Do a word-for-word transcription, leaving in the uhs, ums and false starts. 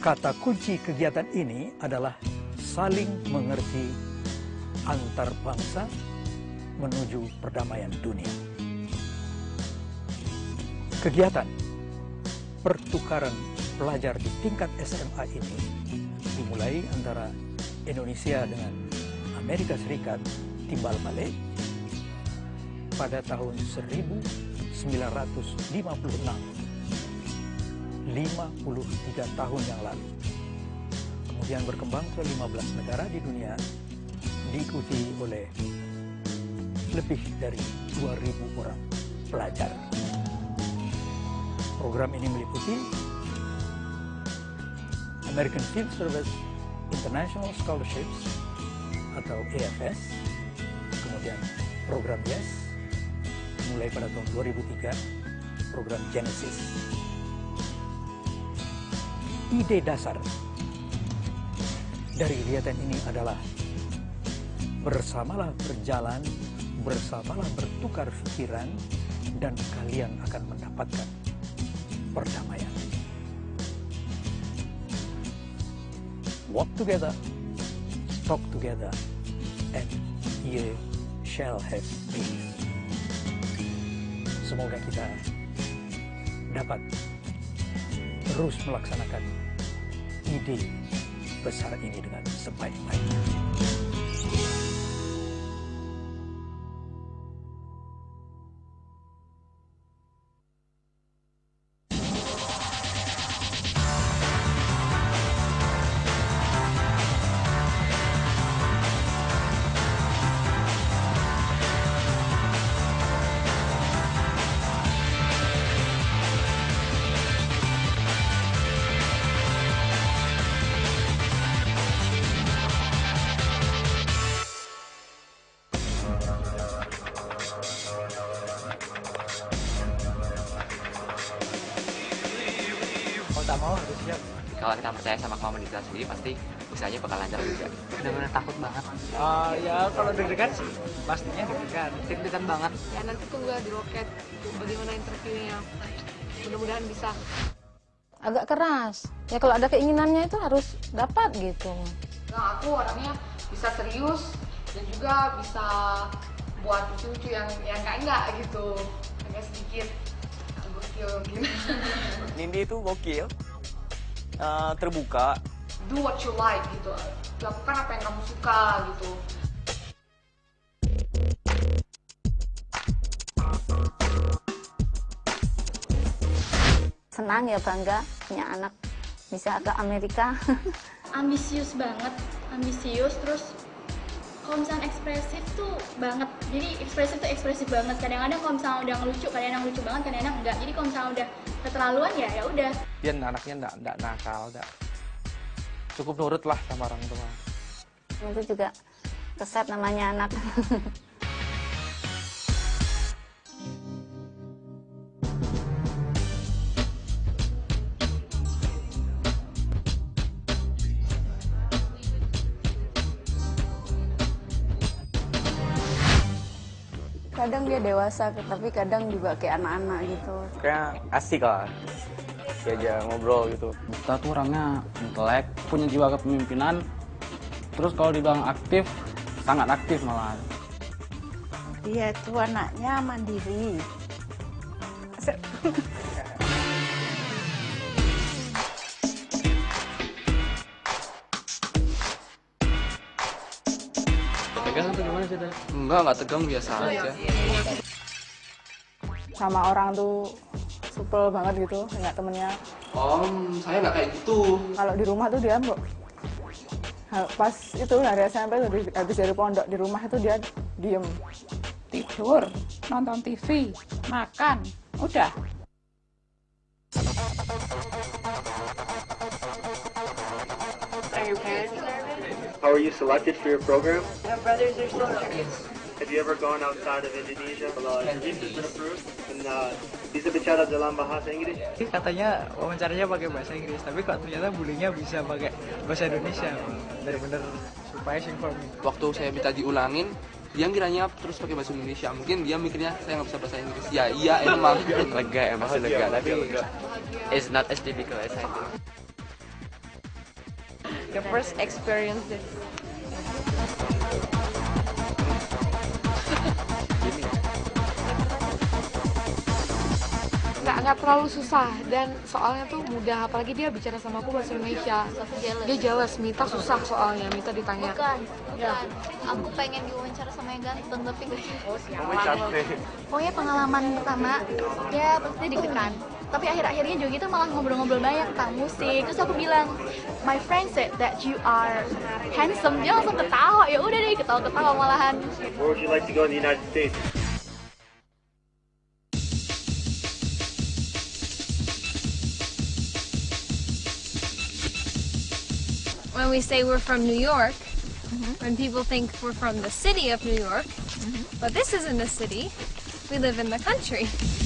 Kata kunci kegiatan ini adalah saling mengerti antar bangsa menuju perdamaian dunia. Kegiatan pertukaran pelajar di tingkat S M A ini dimulai antara Indonesia dengan Amerika Serikat timbal balik pada tahun seribu sembilan ratus lima puluh enam, lima puluh tiga tahun yang lalu. Kemudian berkembang ke lima belas negara di dunia, diikuti oleh lebih dari dua ribu orang pelajar. Program ini meliputi American Field Service International Scholarships atau A F S, kemudian program YES mulai pada tahun dua ribu tiga, program Genesis. Ide dasar dari kegiatan ini adalah bersamalah berjalan, bersamalah bertukar pikiran, dan kalian akan mendapatkan perdamaian. Walk together, talk together, and ye shall have peace. Semoga kita dapat terus melaksanakan ide besar ini dengan sebaik-baiknya. Tak mau harus siap. Kalau kita percaya sama kemampuan kita sendiri, pasti usahanya bakal lancar juga. Benar-benar takut banget. Uh, ya kalau deg-degan sih, pastinya deg-degan. Deg-degan banget. Ya nanti tunggu di loket bagaimana interviewnya. Mudah-mudahan bisa. Agak keras. Ya kalau ada keinginannya itu harus dapat gitu. Nah, aku orangnya bisa serius dan juga bisa buat lucu-lucu yang yang enggak gitu. Agak sedikit gokil gitu. Nindi itu gokil, uh, terbuka. Do what you like gitu. Lakukan apa yang kamu suka gitu. Senang ya, bangga punya anak bisa ke Amerika. Ambisius banget, ambisius terus kalau misalnya ekspresif tuh banget. Jadi ekspresif tuh ekspresif banget. Kadang-kadang kalau misalnya udah ngelucu, kadang-kadang lucu banget, kadang-kadang enggak. Jadi kalau misalnya udah keterlaluan ya ya udah. Dia anaknya enggak enggak nakal, enggak. Cukup nurut lah sama orang tua. Itu juga keset namanya anak. Kadang dia dewasa, tapi kadang juga kayak anak-anak gitu. Kayak asik lah, diajak ngobrol gitu. Kita tuh orangnya intelek, punya jiwa kepemimpinan. Terus kalau dibilang aktif, sangat aktif malah. Dia itu anaknya mandiri. Tegang atau gimana sih? Enggak, enggak tegang, biasa aja. Sama orang tuh supel banget gitu, enggak temennya. Om, saya nggak kayak gitu. Kalau di rumah tuh dia mbok. Pas itu hari S M P tuh habis dari pondok di rumah itu dia diem. Tidur, nonton T V, makan, udah. Are your parents nervous? How were you selected for your program? My brothers are soldiers. Have you ever gone outside of Indonesia? Kalau Inggris has been approved. And uh, bisa bicara dalam bahasa Inggris? Katanya wawancaranya pakai bahasa Inggris, tapi kok ternyata bulinya bisa pakai bahasa Indonesia. Benar-benar surprising for me. Waktu saya minta diulangin, dia ngiranya terus pakai bahasa Indonesia. Mungkin dia mikirnya saya nggak bisa bahasa Inggris. Ya iya emang. Lega emang sih lega, tapi it's not as difficult as I think. your first experience this? nggak nggak terlalu susah dan soalnya tuh mudah, apalagi dia bicara sama aku bahasa Indonesia. Dia jelas, Mita susah soalnya, Mita ditanya. Bukan, bukan. Aku pengen diwawancara sama yang ganteng tapi gak. Oh, cantik. Pokoknya pengalaman pertama dia pasti deg-degan. Tapi akhir-akhirnya juga kita malah ngobrol-ngobrol banyak tentang musik. Terus aku bilang, my friend said that you are handsome. Dia langsung ketawa. Ya udah deh, ketawa-ketawa malahan. Where would you like to go in the United States? When we say we're from New York, mm-hmm. when people think we're from the city of New York, mm-hmm. but this isn't a city, we live in the country.